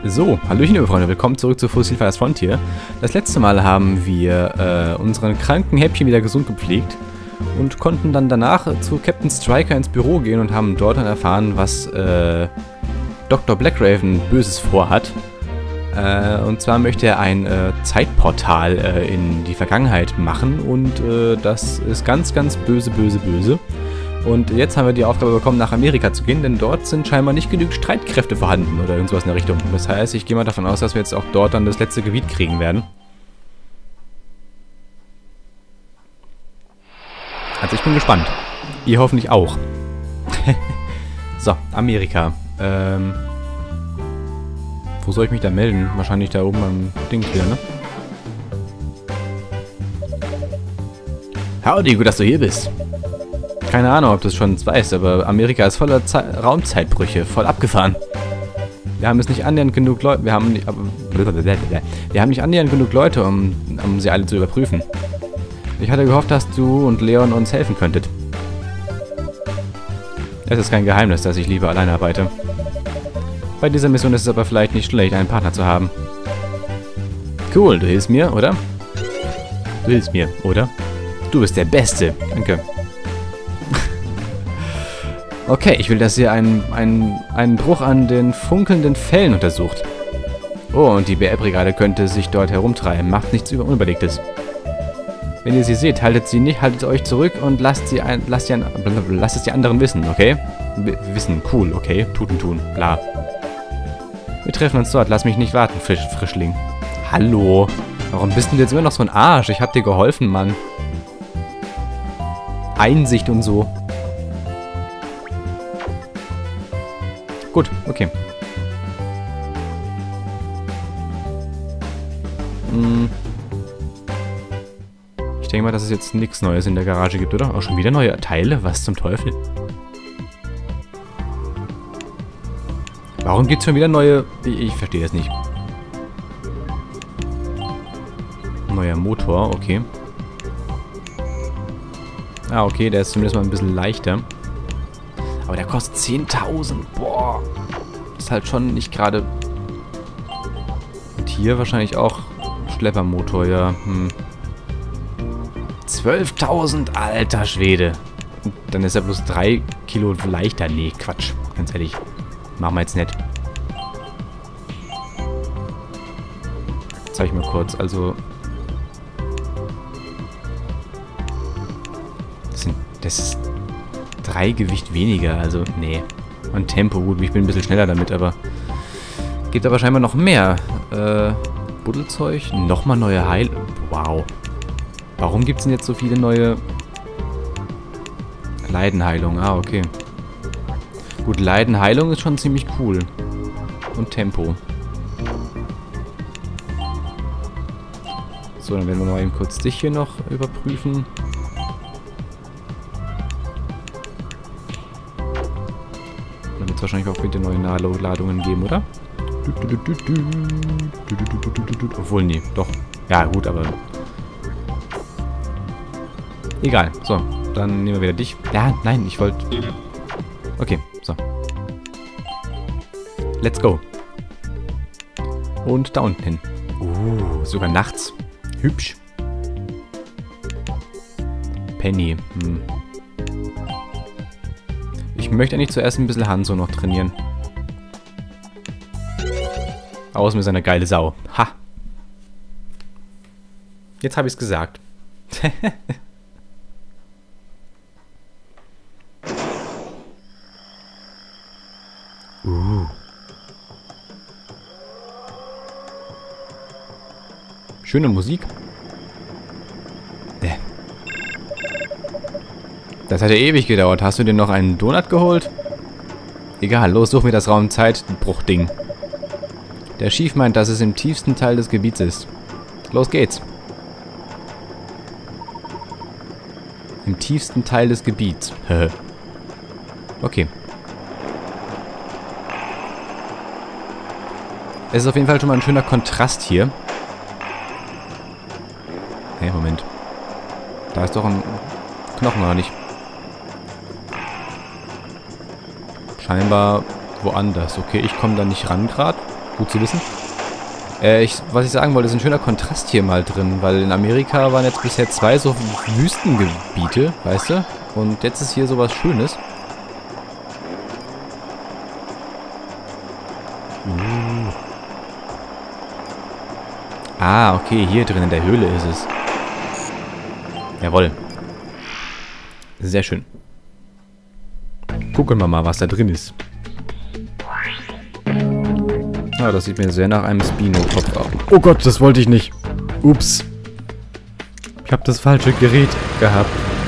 So, hallöchen liebe Freunde, willkommen zurück zu Fossil Fires Frontier. Das letzte Mal haben wir unseren kranken Häppchen wieder gesund gepflegt und konnten dann danach zu Captain Striker ins Büro gehen und haben dort dann erfahren, was Dr. Blackraven Böses vorhat. Und zwar möchte er ein Zeitportal in die Vergangenheit machen und das ist ganz, ganz böse, böse, böse. Und jetzt haben wir die Aufgabe bekommen, nach Amerika zu gehen, denn dort sind scheinbar nicht genügend Streitkräfte vorhanden oder irgendwas in der Richtung. Das heißt, ich gehe mal davon aus, dass wir jetzt auch dort dann das letzte Gebiet kriegen werden. Also ich bin gespannt. Ihr hoffentlich auch. So, Amerika. Wo soll ich mich da melden? Wahrscheinlich da oben am Ding hier, ne? Howdy, gut, dass du hier bist. Keine Ahnung, ob du es schon weißt, aber Amerika ist voller Raumzeitbrüche, voll abgefahren. Wir haben es nicht annähernd genug Leute, wir haben nicht annähernd genug Leute, um sie alle zu überprüfen. Ich hatte gehofft, dass du und Leon uns helfen könntet. Es ist kein Geheimnis, dass ich lieber alleine arbeite. Bei dieser Mission ist es aber vielleicht nicht schlecht, einen Partner zu haben. Cool, du hilfst mir, oder? Du hilfst mir, oder? Du bist der Beste. Danke. Okay, ich will, dass ihr einen Bruch an den funkelnden Fellen untersucht. Oh, und die BR-Brigade könnte sich dort herumtreiben. Macht nichts Unüberlegtes. Wenn ihr sie seht, haltet euch zurück und lasst es die anderen wissen, okay? Wissen, cool, okay? Tut und tun, bla. Wir treffen uns dort, lass mich nicht warten, Frischling. Hallo? Warum bist du jetzt immer noch so ein Arsch? Ich hab dir geholfen, Mann. Einsicht und so. Gut, okay. Ich denke mal, dass es jetzt nichts Neues in der Garage gibt, oder? Auch schon wieder neue Teile? Was zum Teufel? Warum gibt es schon wieder neue... Ich verstehe das nicht. Neuer Motor, okay. Ah, okay, der ist zumindest mal ein bisschen leichter. Aber der kostet 10.000. Boah. Ist halt schon nicht gerade... Und hier wahrscheinlich auch Schleppermotor, ja. 12.000, alter Schwede. Und dann ist er bloß 3 Kilo leichter. Nee, Quatsch. Ganz ehrlich. Machen wir jetzt nicht. Zeig ich mal kurz. Also... Das ist 3 Gewicht weniger, also nee. Und Tempo, gut, ich bin ein bisschen schneller damit, aber... Gibt aber scheinbar noch mehr. Buddelzeug, nochmal neue Heil... Wow. Warum gibt es denn jetzt so viele neue... Leidenheilung, ah, okay. Gut, Leidenheilung ist schon ziemlich cool. Und Tempo. So, dann werden wir mal eben kurz dich hier noch überprüfen. Dann wird es wahrscheinlich auch wieder neue Nahladungen geben, oder? Obwohl, nee, doch. Ja, gut, aber... Egal. So, dann nehmen wir wieder dich. Ja, nein, ich wollte... Okay, so. Let's go. Und da unten hin. Sogar nachts. Hübsch. Penny. Ich möchte eigentlich zuerst ein bisschen Hanzo noch trainieren. Außen ist eine geile Sau. Ha! Jetzt habe ich es gesagt. Schöne Musik. Das hat ja ewig gedauert. Hast du dir noch einen Donut geholt? Egal, los, such mir das Raumzeitbruchding. Der Chief meint, dass es im tiefsten Teil des Gebiets ist. Los geht's. Im tiefsten Teil des Gebiets. Okay. Es ist auf jeden Fall schon mal ein schöner Kontrast hier. Hey, Moment. Da ist doch ein Knochen, oder nicht? Scheinbar woanders. Okay, ich komme da nicht ran gerade. Gut zu wissen. Was ich sagen wollte, ist ein schöner Kontrast hier mal drin, weil in Amerika waren jetzt bisher 2 so Wüstengebiete, weißt du? Und jetzt ist hier sowas Schönes. Ah, okay, hier drin in der Höhle ist es. Jawohl. Sehr schön. Gucken wir mal, was da drin ist. Ah, das sieht mir sehr nach einem Spino-Kopf aus. Oh Gott, das wollte ich nicht. Ups. Ich habe das falsche Gerät gehabt.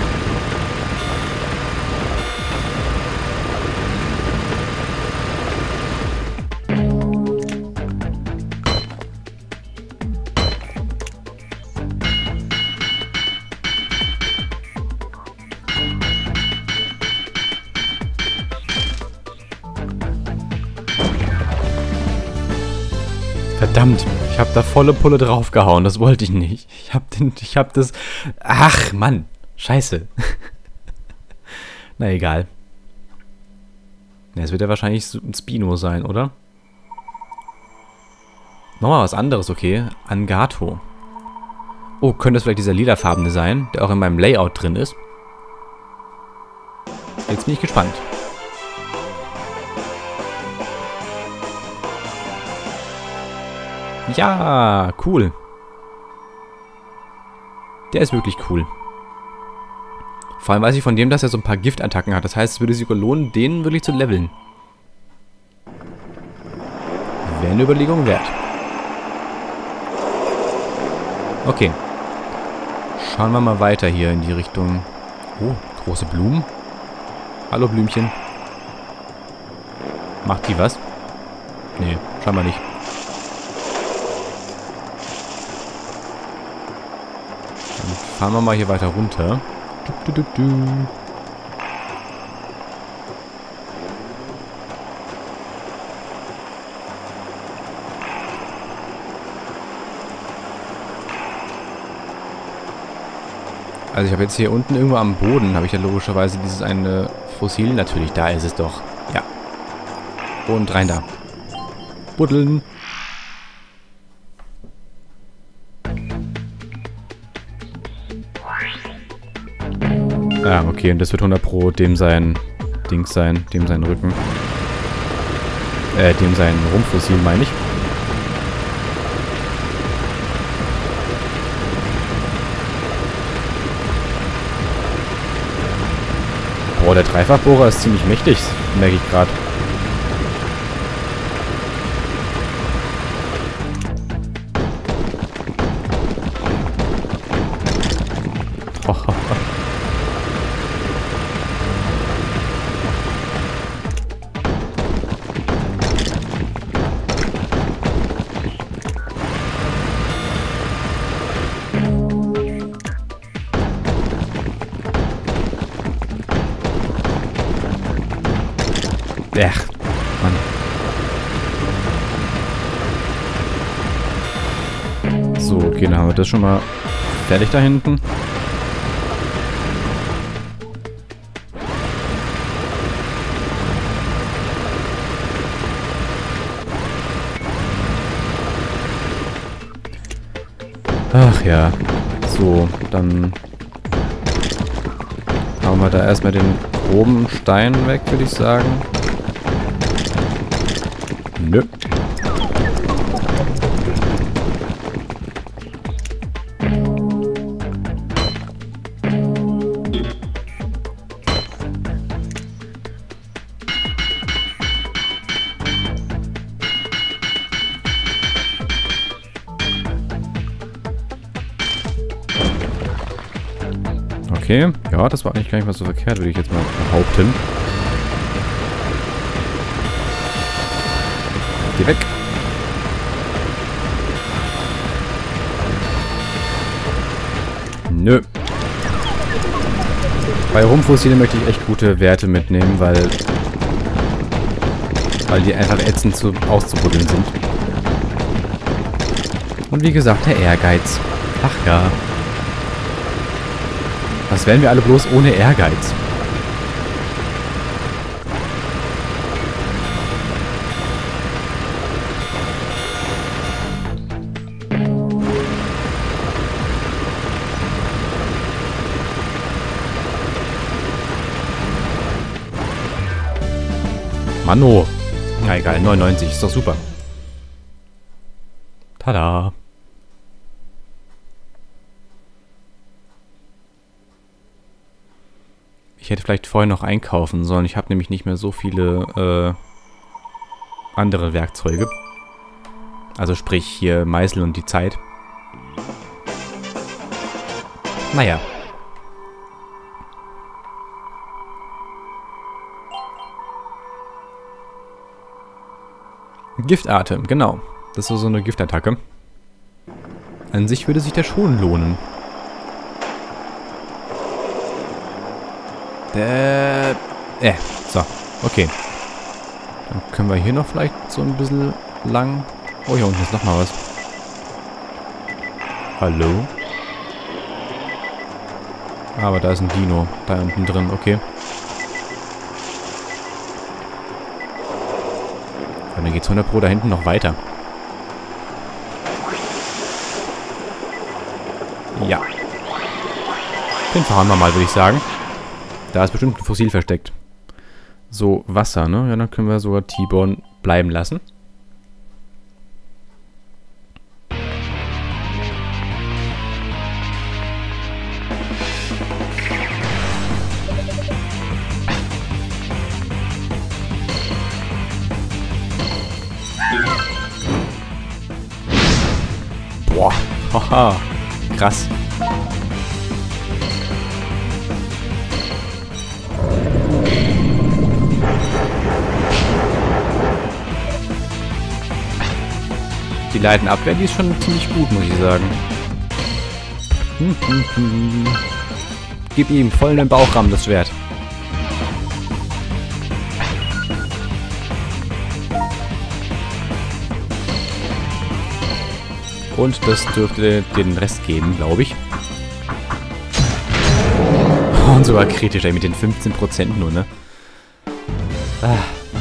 Verdammt, ich habe da volle Pulle draufgehauen, das wollte ich nicht. Ich hab das... Ach, Mann, scheiße. Na egal. Ja, es wird ja wahrscheinlich ein Spino sein, oder? Nochmal was anderes, okay. Angato. Oh, könnte das vielleicht dieser lilafarbene sein, der auch in meinem Layout drin ist? Jetzt bin ich gespannt. Ja, cool. Der ist wirklich cool. Vor allem weiß ich von dem, dass er so ein paar Giftattacken hat. Das heißt, es würde sich lohnen, den wirklich zu leveln. Wäre eine Überlegung wert. Okay. Schauen wir mal weiter hier in die Richtung. Oh, große Blumen. Hallo Blümchen. Macht die was? Nee, scheinbar nicht. Fahren wir mal hier weiter runter. Also ich habe jetzt hier unten irgendwo am Boden, habe ich ja logischerweise dieses eine Fossil. Natürlich, da ist es doch. Ja. Und rein da. Buddeln. Ah, okay, und das wird 100 Pro dem sein Dings sein, dem sein Rücken. Dem sein Rumpfossil, meine ich. Boah, der Dreifachbohrer ist ziemlich mächtig, merke ich gerade. Ach, Mann. So, okay, dann haben wir das schon mal fertig da hinten. Ach ja. So, dann hauen wir da erstmal den groben Stein weg, würde ich sagen. Nö. Okay, ja, das war eigentlich gar nicht mal so verkehrt, würde ich jetzt mal behaupten. Geh weg. Nö. Bei Rumpffossile möchte ich echt gute Werte mitnehmen, weil die einfach ätzend auszubuddeln sind. Und wie gesagt, der Ehrgeiz. Ach ja. Was wären wir alle bloß ohne Ehrgeiz? Mano. Na egal, 99, ist doch super. Tada. Ich hätte vielleicht vorher noch einkaufen sollen. Ich habe nämlich nicht mehr so viele andere Werkzeuge. Also sprich hier Meißel und die Zeit. Naja. Giftatem, genau. Das ist so eine Giftattacke. An sich würde sich das schon lohnen. So, okay. Dann können wir hier noch vielleicht so ein bisschen lang... Oh, hier unten ist nochmal was. Hallo? Aber da ist ein Dino. Da unten drin, okay. Und dann geht's 100 Pro da hinten noch weiter. Ja. Den fahren wir mal, würde ich sagen. Da ist bestimmt ein Fossil versteckt. So, Wasser, ne? Ja, dann können wir sogar T-Bone bleiben lassen. Boah, haha, krass. Die Leitenabwehr, die ist schon ziemlich gut, muss ich sagen. Gib ihm voll in den Bauchrahmen das Schwert. Und das dürfte den Rest geben, glaube ich. Und sogar kritisch, ey, mit den 15% nur, ne? Ah.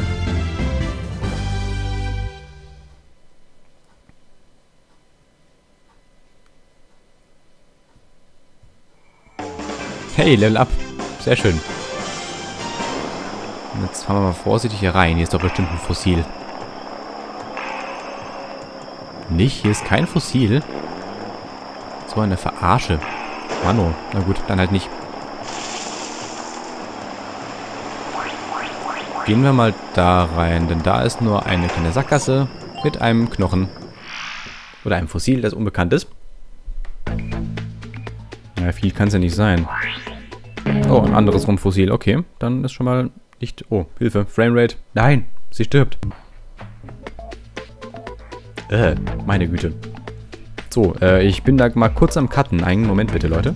Hey, Level Up. Sehr schön. Und jetzt fahren wir mal vorsichtig hier rein. Hier ist doch bestimmt ein Fossil. Nicht? Hier ist kein Fossil. So eine Verarsche. Mano. Na gut, dann halt nicht. Gehen wir mal da rein, denn da ist nur eine kleine Sackgasse mit einem Knochen. Oder einem Fossil, das unbekannt ist. Ja, viel kann es ja nicht sein. Oh, ein anderes Rumpfossil. Okay, dann ist schon mal nicht... Oh, Hilfe. Framerate. Nein, sie stirbt. Meine Güte. So, ich bin da mal kurz am Cutten. Einen Moment bitte, Leute.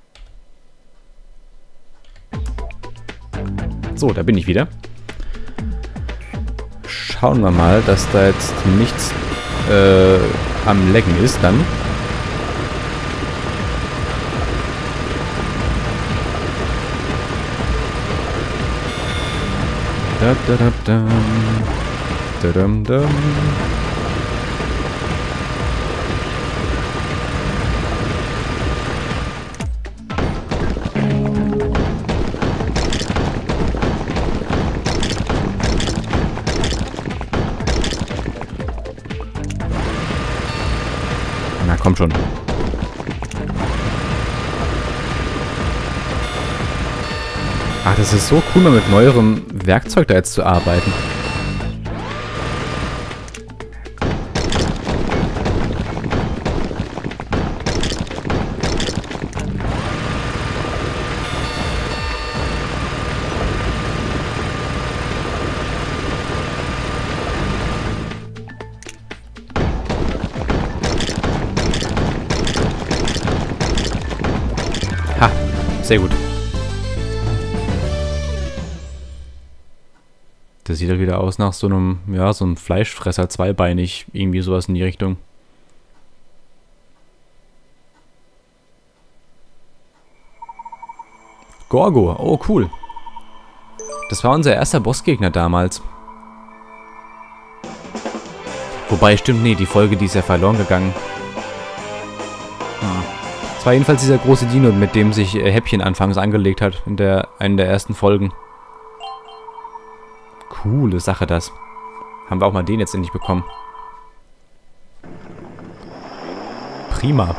So, da bin ich wieder. Schauen wir mal, dass da jetzt nichts am Laggen ist dann. Da, da, da, da. Da, da, da. Na, komm schon. Ach, das ist so cool, mal mit neuerem Werkzeug da jetzt zu arbeiten. Ha, sehr gut. Das sieht halt wieder aus nach so einem, ja, so einem Fleischfresser, zweibeinig, irgendwie sowas in die Richtung. Gorgo, oh cool. Das war unser erster Bossgegner damals. Wobei, stimmt, nee, die Folge, die ist ja verloren gegangen. Es war jedenfalls dieser große Dino, mit dem sich Häppchen anfangs angelegt hat, in einer der ersten Folgen. Coole Sache das. Haben wir auch mal den jetzt endlich bekommen. Prima.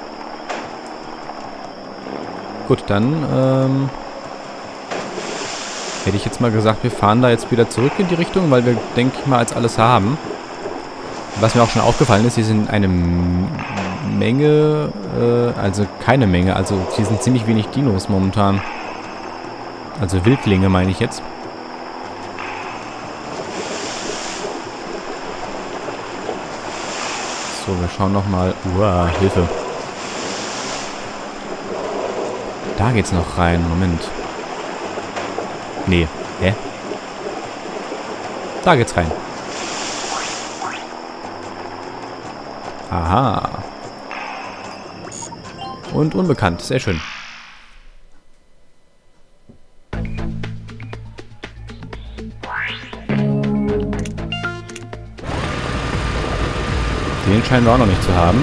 Gut, dann hätte ich jetzt mal gesagt, wir fahren da jetzt wieder zurück in die Richtung, weil wir, denke ich mal, als alles haben. Was mir auch schon aufgefallen ist, hier sind eine Menge, also keine Menge, also hier sind ziemlich wenig Dinos momentan. Also Wildlinge meine ich jetzt. So, wir schauen nochmal. Uah, Hilfe. Da geht's noch rein. Moment. Nee. Hä? Da geht's rein. Aha. Und unbekannt. Sehr schön. Den scheinen wir auch noch nicht zu haben.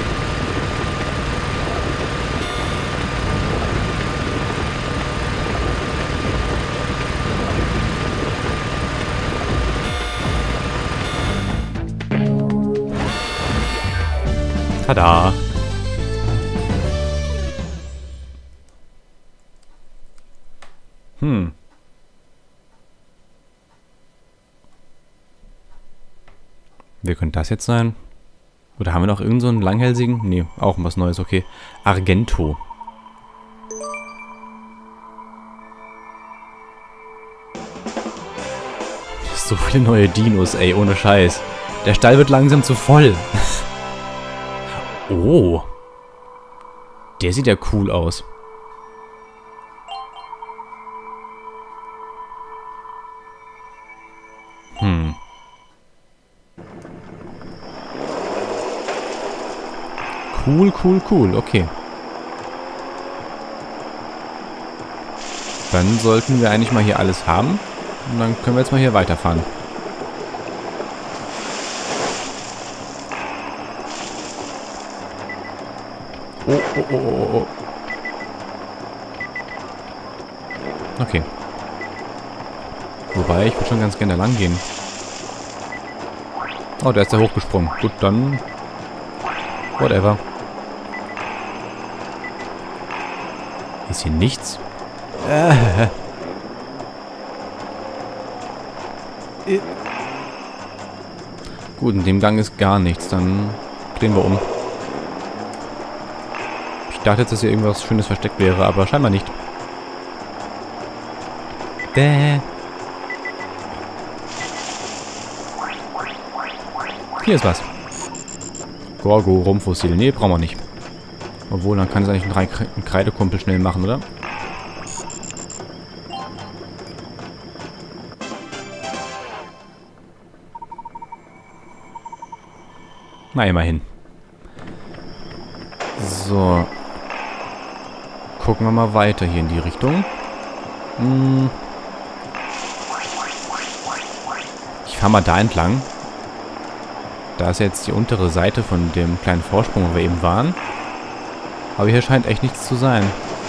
Tada! Wer könnte das jetzt sein? Oder haben wir noch irgend so einen langhälsigen? Nee, auch was Neues, okay. Argento. So viele neue Dinos, ey, ohne Scheiß. Der Stall wird langsam zu voll. Oh. Der sieht ja cool aus. Cool, cool, cool. Okay. Dann sollten wir eigentlich mal hier alles haben. Und dann können wir jetzt mal hier weiterfahren. Oh, oh, oh, oh, oh. Okay. Wobei, ich würde schon ganz gerne lang gehen. Oh, da ist er hochgesprungen. Gut, dann... Whatever. Ist hier nichts? Gut, in dem Gang ist gar nichts. Dann drehen wir um. Ich dachte jetzt, dass hier irgendwas Schönes versteckt wäre, aber scheinbar nicht. Hier ist was. Gorgo, Rumpfossil. Nee, brauchen wir nicht. Obwohl, dann kann es eigentlich ein Kreidekumpel schnell machen, oder? Na, immerhin. So. Gucken wir mal weiter hier in die Richtung. Ich fahre mal da entlang. Da ist jetzt die untere Seite von dem kleinen Vorsprung, wo wir eben waren. Aber hier scheint echt nichts zu sein.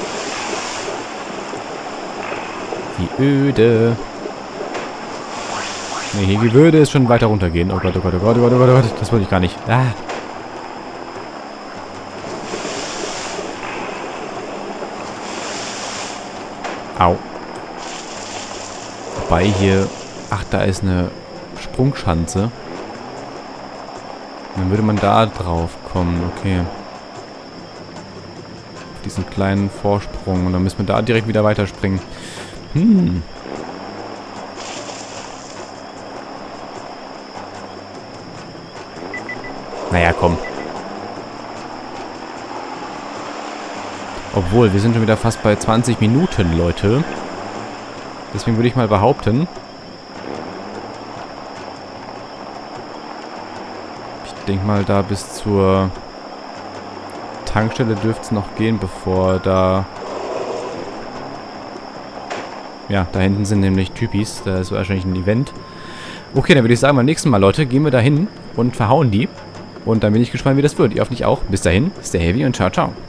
Wie öde. Ne, hier würde es schon weiter runtergehen. Oh Gott, oh Gott, oh Gott, oh Gott, oh Gott, oh Gott. Das wollte ich gar nicht. Ah. Au. Wobei hier... Ach, da ist eine Sprungschanze. Dann würde man da drauf kommen. Okay. Diesen kleinen Vorsprung. Und dann müssen wir da direkt wieder weiterspringen. Naja, komm. Obwohl, wir sind schon wieder fast bei 20 Minuten, Leute. Deswegen würde ich mal behaupten... Ich denke mal, da bis zur Tankstelle dürfte es noch gehen, bevor da... Ja, da hinten sind nämlich Typis. Da ist wahrscheinlich ein Event. Okay, dann würde ich sagen, beim nächsten Mal, Leute, gehen wir da hin und verhauen die. Und dann bin ich gespannt, wie das wird. Ihr hoffentlich auch. Bis dahin, stay heavy und ciao, ciao.